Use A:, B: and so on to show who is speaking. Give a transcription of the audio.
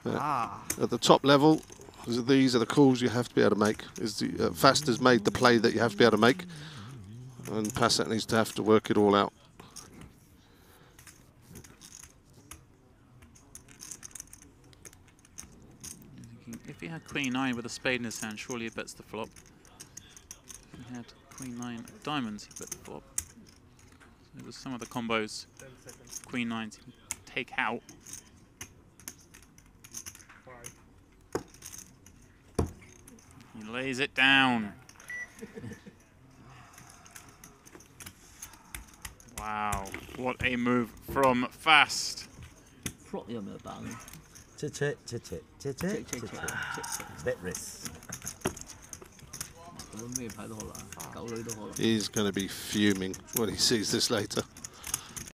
A: At the top level, these are the calls you have to be able to make. Fast has made the play that you have to be able to make, and Passet needs to have to work it all out.
B: If he had Queen 9 with a spade in his hand, surely he bets the flop. If he had Queen 9 of diamonds, he bet the flop. So there's some of the combos Queen 9s he can take out. He lays it down. Wow, what a move from Fast.
A: He's going to be fuming when he sees this later.